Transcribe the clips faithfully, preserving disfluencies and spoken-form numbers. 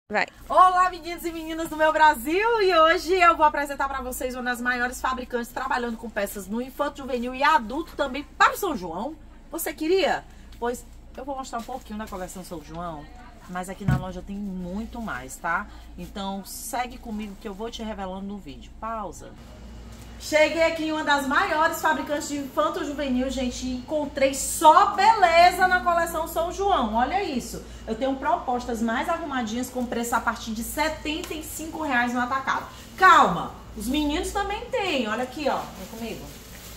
Vai. Olá, meninos e meninas do meu Brasil! E hoje eu vou apresentar para vocês uma das maiores fabricantes trabalhando com peças no infanto, juvenil e adulto também para o São João. Você queria? Pois eu vou mostrar um pouquinho da coleção São João, mas aqui na loja tem muito mais, tá? Então segue comigo que eu vou te revelando no vídeo. Pausa. Cheguei aqui em uma das maiores fabricantes de infanto juvenil, gente, e encontrei só beleza na coleção São João. Olha isso. Eu tenho propostas mais arrumadinhas com preço a partir de setenta e cinco reais no atacado. Calma, os meninos também têm. Olha aqui, ó. Vem comigo.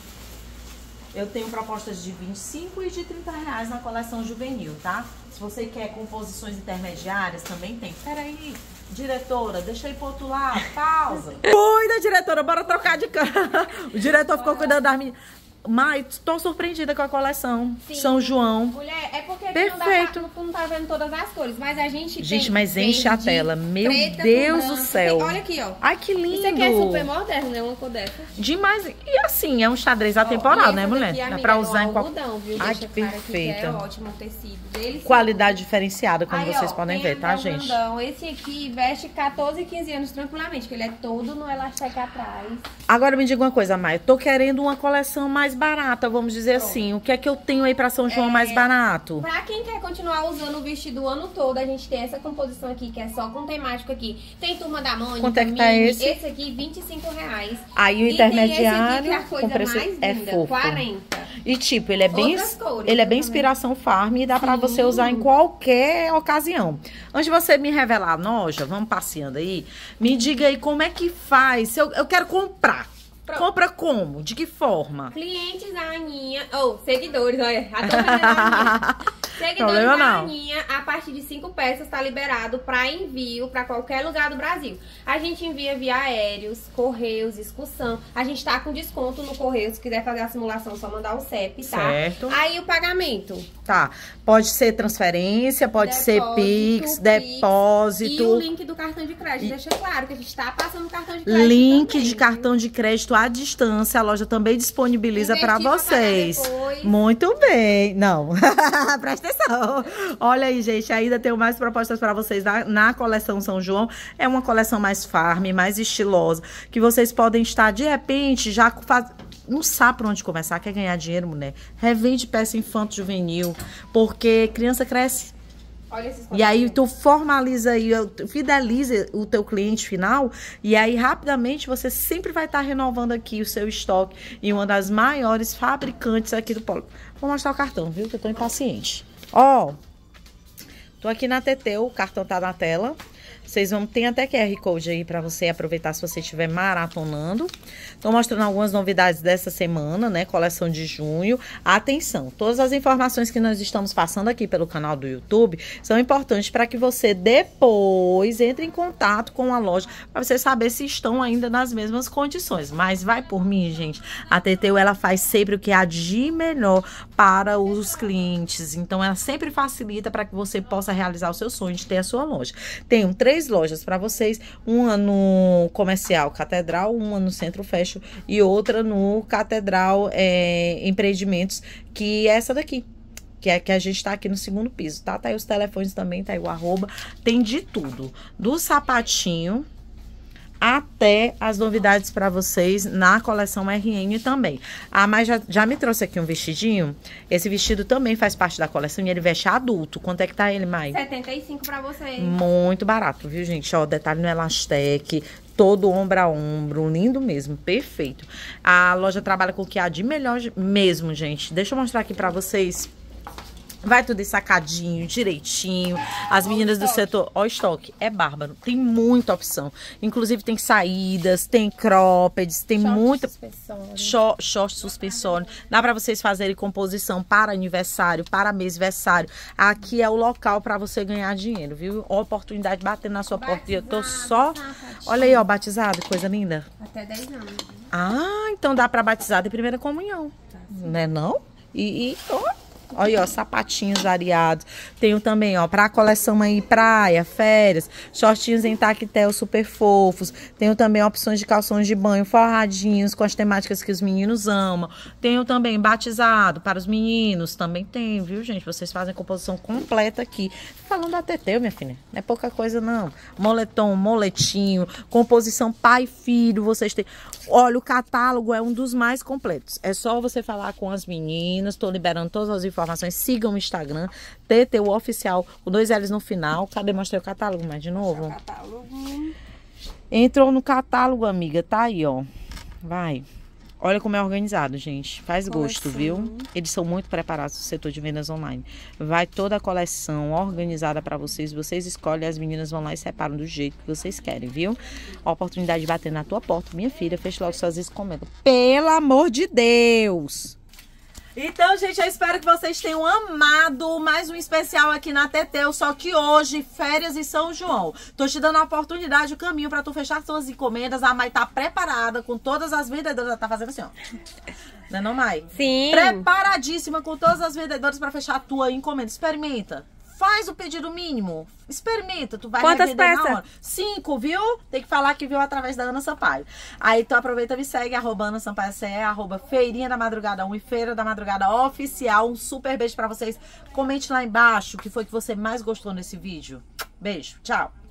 Eu tenho propostas de vinte e cinco e de trinta reais na coleção juvenil, tá? Se você quer composições intermediárias, também tem. Peraí. Diretora, deixa eu ir pro outro lado, pausa. Cuida, diretora, bora trocar de câmera. O diretor ficou cuidando das meninas. Mas tô surpreendida com a coleção. Sim. São João. Mulher, é porque perfeito. Não, dá, não tá vendo todas as cores, mas a gente Gente, tem mas enche verde, a tela. Meu preta, Deus branco, do céu. Tem, olha aqui, ó. Ai, que lindo. Isso aqui é super moderno, né? Uma cor dessa. Demais. E assim, é um xadrez atemporal, né, mulher? Daqui, Dá amiga, pra usar em qualquer... qualquer... viu? Ai, Deixa que claro perfeita. Que é ótimo o tecido deles. Qualidade diferenciada, como Aí, vocês ó, podem ver, tá, gente? Grandão. Esse aqui veste quatorze, quinze anos tranquilamente, que ele é todo no elástico atrás. Agora me diga uma coisa, Maia. Tô querendo uma coleção mais barata, vamos dizer Pronto. assim. O que é que eu tenho aí pra São João é, mais barato? Pra quem quer continuar usando o vestido o ano todo, a gente tem essa composição aqui, que é só com temático aqui. Tem Turma da Mônica. Quanto é que tá esse? Esse aqui, vinte e cinco reais. Aí o intermediário, e tem esse aqui, que é a coisa com preço mais é linda, fofo. quarenta. E tipo, ele é bem, cores, ele é bem inspiração farm e dá Sim. pra você usar em qualquer ocasião. Antes de você me revelar a loja, vamos passeando aí, me diga aí como é que faz. Eu, eu quero comprar. Pronto. Compra como? De que forma? Clientes da Aninha, ou oh, seguidores, olha, a da Aninha. Seguidores Problema da não. Aninha, a partir de cinco peças tá liberado para envio para qualquer lugar do Brasil. A gente envia via aéreos, correios, excursão. A gente tá com desconto no correio, se quiser fazer a simulação, só mandar o C E P, tá? Certo. Aí o pagamento. Tá. Pode ser transferência, pode depósito, ser Pix, depósito. E o link do cartão de crédito. E... Deixa claro que a gente tá passando cartão de crédito. Link também, de viu? cartão de crédito à distância. A loja também disponibiliza para vocês. Muito bem. Não. Presta atenção. Olha aí, gente. Ainda tenho mais propostas para vocês na, na coleção São João. É uma coleção mais farm, mais estilosa. Que vocês podem estar, de repente, já faz... Não sabe por onde começar, quer ganhar dinheiro, mulher? Revende peça infanto juvenil, porque criança cresce. Olha esses e aí tu formaliza aí, fideliza o teu cliente final e aí rapidamente você sempre vai estar renovando aqui o seu estoque em uma das maiores fabricantes aqui do polo. Vou mostrar o cartão, viu? Que eu tô impaciente. Ó, tô aqui na T T, o cartão tá na tela. Vocês vão, tem até Q R Code aí pra você aproveitar se você estiver maratonando. Tô mostrando algumas novidades dessa semana, né? Coleção de junho. Atenção, todas as informações que nós estamos passando aqui pelo canal do YouTube são importantes para que você depois entre em contato com a loja para você saber se estão ainda nas mesmas condições. Mas vai por mim, gente. A T T, ela faz sempre o que há de melhor para os clientes. Então, ela sempre facilita para que você possa realizar o seu sonho de ter a sua loja. Tem três lojas para vocês, uma no Comercial Catedral, uma no Centro Fashion e outra no Catedral é, Empreendimentos, que é essa daqui, que é que a gente tá aqui no segundo piso, tá? Tá aí os telefones também, tá aí o arroba, tem de tudo, do sapatinho até as novidades para vocês na coleção R N também. Ah, mas já, já me trouxe aqui um vestidinho. Esse vestido também faz parte da coleção e ele veste adulto. Quanto é que tá ele, Mai? setenta e cinco para vocês. Muito barato, viu, gente? Ó, detalhe no elastec, todo ombro a ombro, lindo mesmo, perfeito. A loja trabalha com o que há de melhor mesmo, gente. Deixa eu mostrar aqui para vocês. Vai tudo ensacadinho, direitinho. As meninas do setor... Ó, o estoque. É bárbaro. Tem muita opção. Inclusive, tem saídas, tem croppeds, tem short muita... Short, short suspensório. Dá pra vocês fazerem composição para aniversário, para mêsversário. Aqui é o local pra você ganhar dinheiro, viu? Oportunidade batendo na sua porta. E eu tô só... Olha aí, ó, batizado. Coisa linda. Até dez anos. Ah, então dá pra batizar de primeira comunhão. Tá, né, não? E... e ó... Olha, ó, sapatinhos variados. Tenho também, ó, pra coleção aí, praia, férias, shortinhos em tactel super fofos. Tenho também opções de calções de banho forradinhos com as temáticas que os meninos amam. Tenho também batizado para os meninos, também tem, viu, gente? Vocês fazem composição completa aqui. Falando da Teteu, minha filha, não é pouca coisa, não. Moletom, moletinho, composição pai e filho, vocês têm. Olha, o catálogo é um dos mais completos. É só você falar com as meninas, tô liberando todas as informações. Sigam o Instagram, Teteu Oficial, com dois L's no final. Cadê? Mostrei o catálogo mais de novo? Catálogo. Entrou no catálogo, amiga, tá aí, ó. Vai. Olha como é organizado, gente. Faz gosto, coleção. Viu? Eles são muito preparados no setor de vendas online. Vai toda a coleção organizada para vocês. Vocês escolhem, as meninas vão lá e separam do jeito que vocês querem, viu? A oportunidade de bater na tua porta. Minha filha, fecha logo suas encomendas. Pelo amor de Deus! Então, gente, eu espero que vocês tenham amado mais um especial aqui na Teteu, só que hoje, férias em São João. Tô te dando a oportunidade, o caminho pra tu fechar suas encomendas. A Mai tá preparada com todas as vendedoras. Ela tá fazendo assim, ó. Não é não, Mai? Sim. Preparadíssima com todas as vendedoras pra fechar a tua encomenda. Experimenta. Faz o pedido mínimo. Experimenta, tu vai Quantas revender peças? na hora. Cinco, viu? Tem que falar que viu através da Ana Sampaio. Aí tu aproveita e me segue, arroba Ana Sampaio C E, arroba Feirinha da Madrugada um e Feira da Madrugada Oficial. Um super beijo pra vocês. Comente lá embaixo o que foi que você mais gostou nesse vídeo. Beijo, tchau.